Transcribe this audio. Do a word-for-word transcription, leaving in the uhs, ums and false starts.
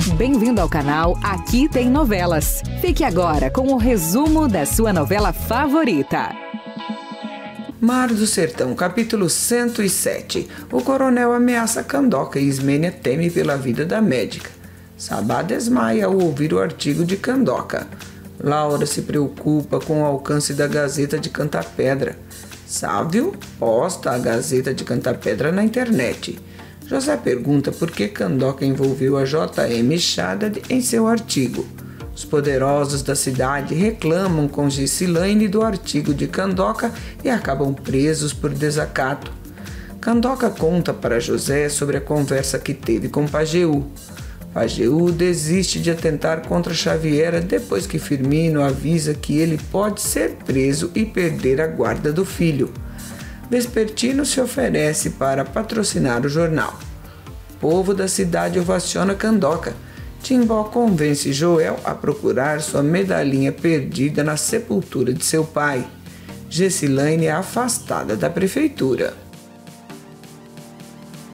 Bem-vindo ao canal Aqui Tem Novelas. Fique agora com o resumo da sua novela favorita. Mar do Sertão, capítulo cento e sete. O coronel ameaça Candoca e Ismênia teme pela vida da médica. Sabá desmaia ao ouvir o artigo de Candoca. Laura se preocupa com o alcance da Gazeta de Cantapedra. Sávio posta a Gazeta de Cantapedra na internet. José pergunta por que Candoca envolveu a J M Shaddad em seu artigo. Os poderosos da cidade reclamam com Gessilane do artigo de Candoca e acabam presos por desacato. Candoca conta para José sobre a conversa que teve com Pajeú. Pajeú desiste de atentar contra Xaviera depois que Firmino avisa que ele pode ser preso e perder a guarda do filho. Vespertino se oferece para patrocinar o jornal. O povo da cidade ovaciona Candoca. Timbó convence Joel a procurar sua medalhinha perdida na sepultura de seu pai. Gessilane é afastada da prefeitura.